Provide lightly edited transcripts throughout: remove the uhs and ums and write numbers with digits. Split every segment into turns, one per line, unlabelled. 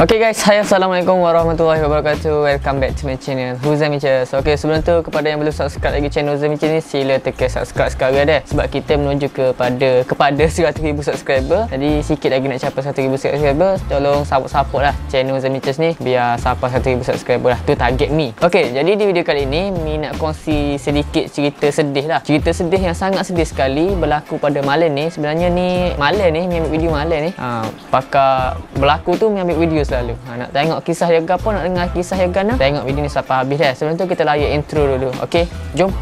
Okay guys, hai, Assalamualaikum warahmatullahi wabarakatuh. Welcome back to my channel Huzaimi Cheers. Okay, sebelum tu kepada yang belum subscribe lagi channel Huzaimi Cheers ni, sila tekan subscribe sekarang deh. Sebab kita menuju kepada 100,000 subscriber. Jadi sikit lagi nak capai 100,000 subscriber. Tolong support lah channel Huzaimi Cheers ni biar sampai 100,000 subscriber lah. Tu target mi. Okay, jadi di video kali ini mi nak kongsi sedikit cerita sedih lah. Cerita sedih yang sangat sedih sekali berlaku pada malam ni. Sebenarnya ni malam ni mi ambil video malam ni. Pakar berlaku tu mi ambil video selalu. Nak tengok kisah yoga apa, nak dengar kisah yoga nak, tengok video ni sampai habis dah. Sebelum tu kita layak intro dulu. Okey, jom.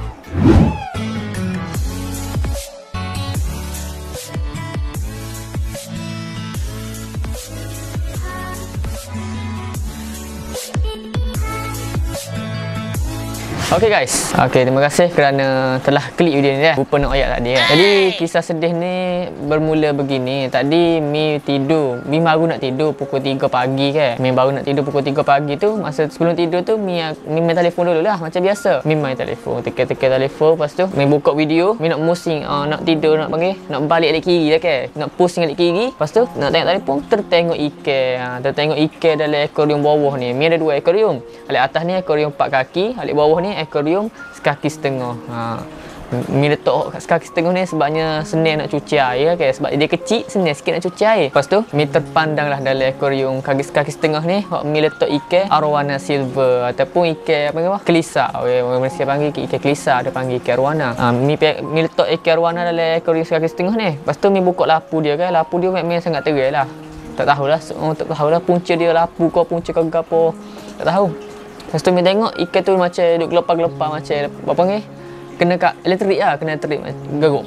Okay guys, terima kasih kerana telah klik video ni. Lupa nak ayat tadi kan. Jadi kisah sedih ni bermula begini. Tadi mi tidur, mi baru nak tidur pukul 3 pagi kan. Mi baru nak tidur pukul 3 pagi tu, masa sebelum tidur tu mi main telefon dulu lah macam biasa. Mi main telefon, tekan telefon, lepas tu mi buka video, mi nak musing, nak tidur, nak panggil, nak balik alik kiri lah kan. Nak pusing alik kiri, lepas tu nak tengok telefon, tertengok ikan. Tertengok ikan dalam akuarium bawah ni. Mi ada 2 akuarium. Alik atas ni akuarium 4 kaki, alik bawah ni akuarium sekaki setengah. Mi letak sekaki setengah ni sebabnya senang nak cuci air kan. Sebab dia kecil, senang sikit nak cuci air. Lepas tu mi terpandang lah dalam akuarium sekaki setengah ni, mi letak ikan arowana silver ataupun ikan apa kelisa. Orang Malaysia panggil ikan kelisa, ada panggil ikan arowana. Mi letak ikan arowana dalam akuarium sekaki setengah ni. Lepas tu mi buka lapu dia kan. Lapu dia memang sangat terai lah. Tak tahulah punca dia lapu ke punca ke apa. Tak tahu. Lepas tu mi tengok ikan tu macam duk gelapar-gelapar macam apa panggil? Kena kat elektrik lah, kena elektrik geruk.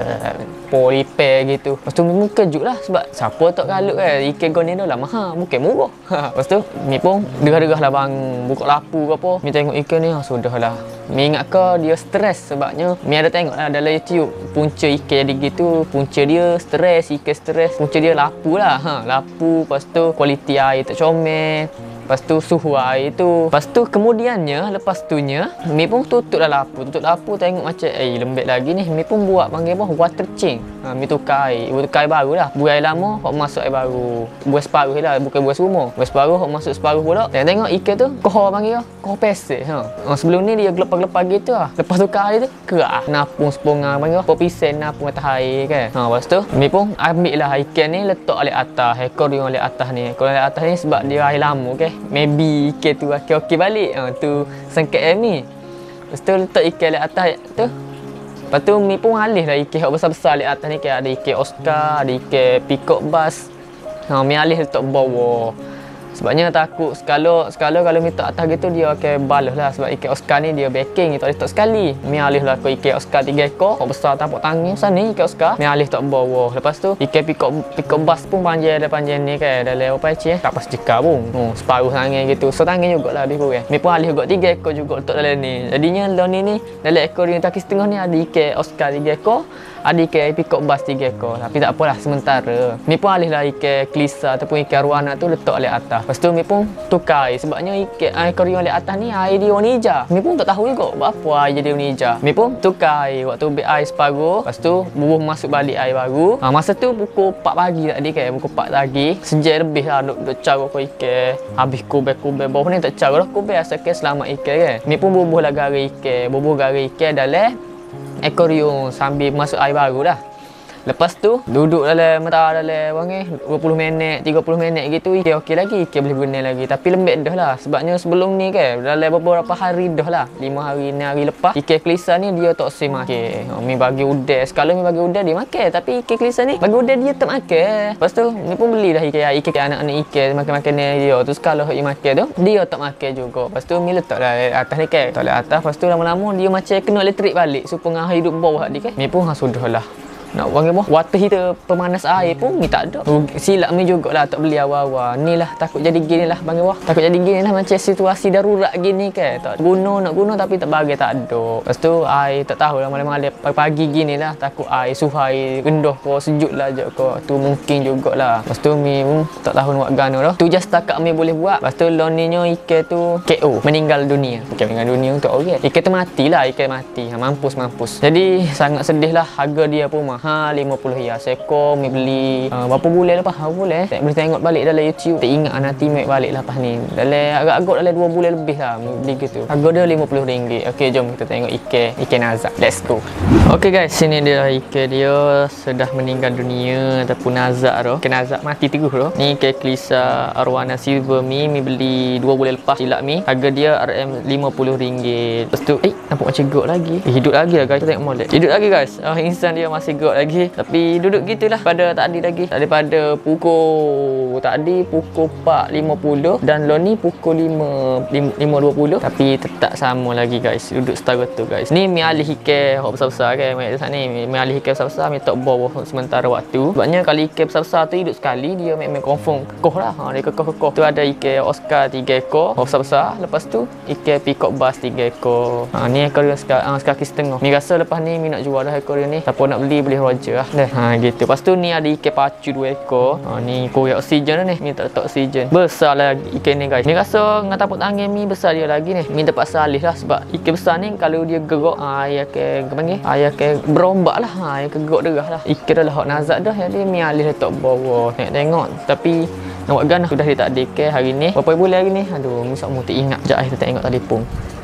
Repair gitu. Lepas tu mi kejut lah sebab siapa tak kalut kan. Ikan goni dah lah mahal, bukan murah. Lepas tu mi pun derah-derah lah bang, buka lapu ke apa. Mi tengok ikan ni, sudahlah. Mi ingat ke dia stres sebabnya mi ada tengok lah dalam YouTube punca ikan jadi gitu, punca dia stres, ikan stres, punca dia lapu lah. Lapu, lepas tu kualiti air tak comel. Lepas tu suhu air tu. Lepas tu kemudiannya, lepas tu nya mi pun tutup lah lapu. Tutup lapu tengok macam lembek lagi ni. Mi pun buat panggil apa? Water change. Mi tukar air. Tukar air baru lah. Buai air lama, hok masuk air baru. Buai separuh lah, bukan buai semua. Buai separuh, hok masuk separuh pula. Tengok ikan tu, kohor panggil kohor pesek. Sebelum ni dia gelepar-gelepar gitu lah. Lepas tukar air tu, kerak. Napung seponga panggil apa? Pisen napung atas air kan. Lepas tu mi pun ambil lah ikan ni, letak alik atas. Akuarium alik atas ni. Akuarium alik atas ni sebab dia air lama kan. Maybe ikan tu okey balik. Tu sangkat mi. Lepas tu letak ikan di atas tu. Lepas tu mi pun alih lah ikan besar-besar di atas ni. Ada ikan Oscar, ada ikan peacock bass. Mi alih letak bawah. Sebabnya takut kalau mi letak atas gitu dia akan balas lah. Sebab ikan Oscar ni dia backing, tak boleh letak sekali. Mi alih lah ke ikan Oscar 3 ekor. Besar tapak tangan sana ikan Oscar. Mi alih letak bawah. Lepas tu ikan peacock bass pun panjang ni kan. Dalam apa cik tak pas jika pun. Separuh tangan gitu. So tangan jugalah lebih kurang. Mi pun alih juga 3 ekor juga letak dalam ni. Jadinya dalam ni dalam ekor yang kaki setengah ni ada ikan Oscar 3 ekor. Ada ikan peacock bass 3 ekor. Tapi tak apalah sementara. Mi pun alih lah ikan kelisa ataupun ikan arowana tu letak oleh atas. Lepas tu mi pun tukar air. Sebabnya ikan akuarium oleh atas ni air dia warna hijau. Mi pun tak tahu juga apa air jadi warna hijau. Mi pun tukar air. Waktu ambil air separuh. Lepas tu bubuh masuk balik air baru. Masa tu pukul 4 pagi tadi kan. Pukul 4 pagi. Sejam lebih lah duk cara kau ikan. Habis kubel-kubel bawah ni tak cara lah kubel. Asalkan selamat ikan kan. Mi pun bubuh lah garis ikan. Bubuh garis ikan dalam akuarium sambil masuk air baru dah. Lepas tu duduk dalam mentah dalam 20 minit, 30 minit gitu. Ikan okey lagi, ikan boleh guna lagi. Tapi lembek dah lah. Sebabnya sebelum ni kan dalam beberapa hari dah lah. 5 hari ni hari lepas. Ikan kelisa ni dia tak sih makan. Mi bagi udang. Sekali mi bagi udang dia makan. Tapi ikan kelisa ni bagi udang dia tak makan. Lepas tu mi pun beli dah ikan anak-anak ikan makan-makan dia tu. Sekali dia makan tu dia tak makan juga. Lepas tu mi letak lah atas ni kan. Letak atas. Lepas tu lama-lama dia macam kena elektrik balik. Supaya hidup bawah tadi kan. Mi pun sudah lah. Nak panggil apa? Water heater pemanas air pun mi tak ada. Silap mi jugalah tak beli awal-awal. Ni lah takut jadi gini lah panggil apa? Takut jadi gini lah macam situasi darurat gini kan. Tak nak guna tapi tak bagi tak ada. Lepas tu air tak tahulah malam-malam pagi gini lah takut air suhu air rendah ke sejuk lah je ke. Tu mungkin jugalah. Lepas tu mi tak tahu nak buat gana dah. Tu just setakat mi boleh buat. Lepas tu lonninya ikan tu KO, meninggal dunia. Bukan meninggal dunia untuk orang. Ikan tu mati lah, ikan mati. Mampus. Jadi sangat sedih lah, harga dia pun mahal. mahal, 50 ya sekor. Mi beli berapa bulan lepas? Boleh tak boleh tengok balik dalam YouTube. Tak ingat nanti mai balik lepas ni. Dalam agak-agak dalam 2 bulan lebih lah beli gitu. Harga dia RM50. Okey, jom kita tengok ikan nazak. Let's go. Okey guys, sini dia ikan dia sudah meninggal dunia ataupun nazak tu. Ikan nazak mati terus tu. Ni ikan kelisa arwana silver mi beli 2 bulan lepas silap mi. Harga dia RM50. Lepas tu nampak macam gok lagi. Hidup lagi lah guys. Kita tengok molek. Hidup lagi guys. Insan dia masih gok lagi. Tapi duduk gitulah pada tadi lagi. Daripada pukul tadi pukul 4.50 dan lo ni pukul 5.20. Tapi tetap sama lagi guys. Duduk setara tu guys. Ni mi alih ikan hok besar-besar kan. Mai dekat ni mi alih ikan besar-besar mi tok bawah sementara waktu. Sebabnya kalau ikan besar-besar tu hidup sekali dia memang confirm kekoh lah. Dia kekoh-kekoh. Tu ada ikan Oscar 3 ekor hok besar-besar. Lepas tu ikan peacock bass 3 ekor. Ni ekor dia sekaki setengah. Mi rasa lepas ni mi nak jual dah ekor dia ni. Siapa nak beli boleh roger lah. Dah. Gitu. Lepas tu ni ada ikan pacu 2 ekor. Ni koyak oksigen ni. Mi tak letak oksigen. Besar lah ikan ni guys. Mi rasa dengan tapak tangan mi besar dia lagi ni. Mi terpaksa alih lah sebab ikan besar ni kalau dia gerak ayah ke panggil ayah ke berombak lah. Ayah ke gerak derah lah. Ikan dah lah hok nazak dah. Jadi mi alih letak bawah. Tengok. Tapi nampak ganah sudah dia tak ada ikan hari ni. Berapa bulan hari ni? Aduh, mi sok mu tak ingat. Sekejap kita tengok telefon.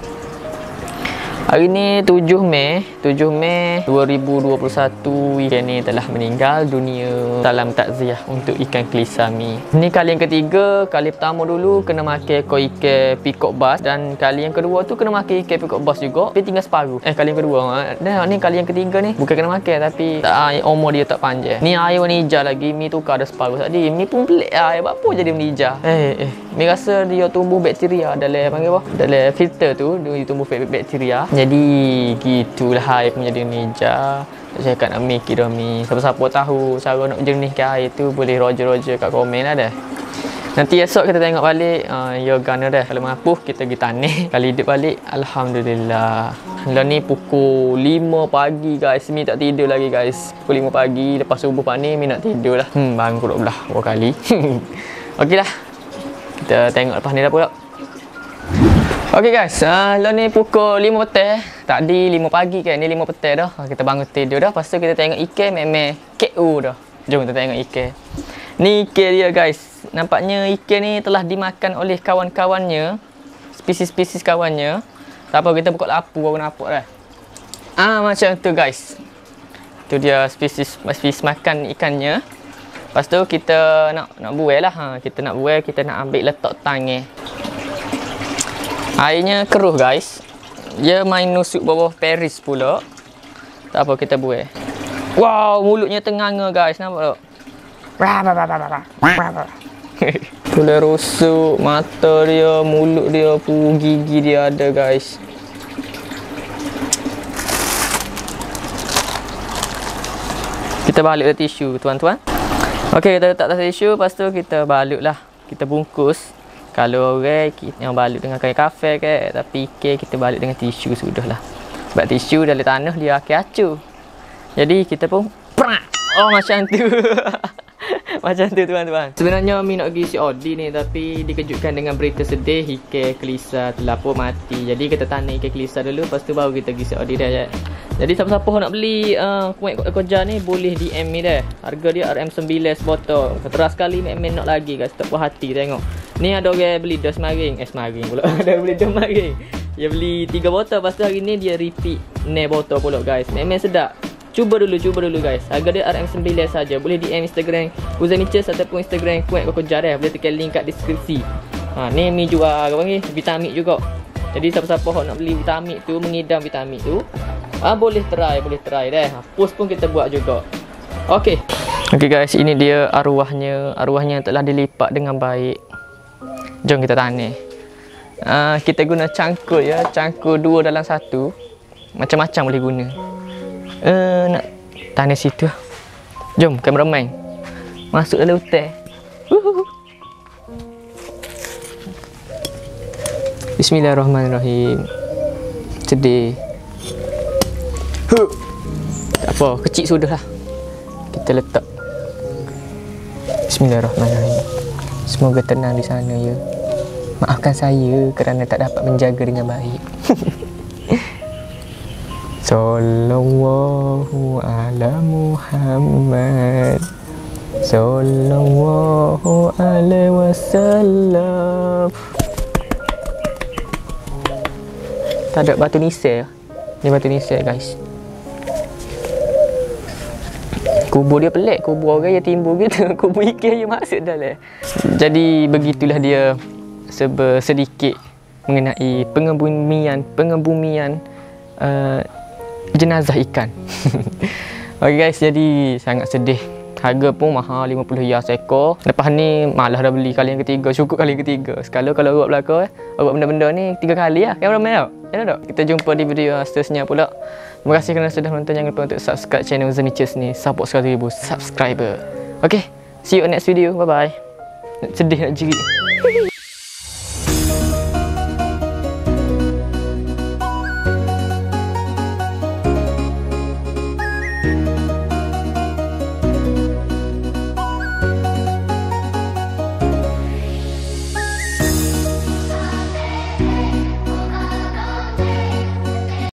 Hari ni 7 Mei 2021 ikan ni telah meninggal dunia. Salam takziah untuk ikan kelisa mi. Ni kali yang ketiga. Kali pertama dulu kena makan ekor ikan peacock bass dan kali yang kedua tu kena makan ikan peacock bass juga. Tapi tinggal separuh. Kali yang kedua. Ni kali yang ketiga ni bukan kena makan tapi umur dia tak panjang. Ni air warna hijau lagi. Mi tukar dah separuh tadi. Mi pun pelik apa jadi warna hijau. Mi rasa dia tumbuh bakteria dalam panggil apa? Dalam filter tu dia tumbuh bakteria. Jadi gitulah air menjadi ninja. Saya cakap nak mikir dah mi. Siapa-siapa tahu cara nak jernihkan air tu boleh roger kat komen lah dah. Nanti esok kita tengok balik gana dah. Kalau mampu kita pergi tanah. Kali hidup balik alhamdulillah. Lah ni pukul 5 pagi guys. Mi tak tidur lagi guys. Pukul 5 pagi lepas subuh pak ni mi nak tidur lah. Bangun pula belah 2 kali. Okeylah. Kita tengok lepas ni dah pula. Okey guys, lah ni pukul 5 petang. Tadi 5 pagi kan, ni 5 petang dah. Kita bangun tidur dah. Lepas tu kita tengok ikan memang KO dah. Jom kita tengok ikan. Ni ikan dia guys. Nampaknya ikan ni telah dimakan oleh kawan-kawannya. Spesies-spesies kawannya. Tak apa, kita buka lapu baru nampak dah. Macam tu guys. Tu dia spesies makan ikannya. Lepas tu kita nak buai lah. Kita nak buai, kita nak ambil letak tangan. Airnya keruh guys. Dia main nusuk bawah Paris pula. Tak apa kita buai. Wow, mulutnya tenganga guys. Nampak tak? Boleh rusuk mata dia, mulut dia, gigi dia ada guys. Kita baliklah tisu tuan-tuan. Okey, kita letak atas tisu. Lepas tu kita balutlah. Kita bungkus. Kalau orang yang balut dengan kain kafe ke, tapi ikan kita balut dengan tisu sudahlah. Sebab tisu dalam tanah dia akan acur. Jadi kita pun macam tu. Macam tu tuan-tuan. Sebenarnya mi nak pergi COD ni tapi dikejutkan dengan berita sedih ikan kelisa telah pun mati. Jadi kita tanam ikan kelisa dulu, lepas tu baru kita pergi COD dah ya. Jadi siapa-siapa nak beli kuat koja ni boleh DM ni dah. Harga dia RM9 botol. Keteras sekali memang nak lagi guys. Tak puas hati tengok. Ni ada orang beli dah semaring. Semaring pula. Ada beli dah semaring. Dia beli 3 botol. Lepas tu hari ni dia repeat 9 botol pula guys. Memang sedap. Cuba dulu guys. Harga dia RM9 saja. Boleh DM Instagram Uzaniches ataupun Instagram Kuat Koja dah. Boleh tekan link kat deskripsi. Ni mi jual apa panggil vitamin juga. Jadi siapa-siapa nak beli vitamin tu, mengidam vitamin tu, boleh try dah. Post pun kita buat juga. Okey guys, ini dia arwahnya. Arwahnya telah dilipat dengan baik. Jom kita tanam. Kita guna cangkul ya. Cangkul 2 dalam 1. Macam-macam boleh guna. Nak tanam situ. Jom kameraman. Masuk dalam hutan. Bismillahirrahmanirrahim. Sedih. Tak apa, kecil sudah lah. Kita letak. Bismillahirrahmanirrahim. Semoga tenang di sana ya. Maafkan saya kerana tak dapat menjaga dengan baik. Sallallahu ala Muhammad, sallallahu alaihi wasallam. Tak ada batu nisan. Ni batu nisan guys. Kubur dia pelik, kubur orang yang timbul gitu. Kubur ikan yang masuk dalam. Jadi begitulah dia sedikit mengenai pengebumian jenazah ikan. Okey guys, jadi sangat sedih. Harga pun mahal, 50 riyal seekor. Lepas ni malah dah beli kali yang ketiga, cukup kali yang ketiga. Sekali kalau awak belakang awak benda-benda ni 3 kali lah. Yang ramai tau. Ya tak? Kita jumpa di video seterusnya pula. Terima kasih kerana sudah menonton. Jangan lupa untuk subscribe channel Zenichus ni. Support 100,000 subscriber. Okay, see you on next video. Bye bye. Sedih nak jerit.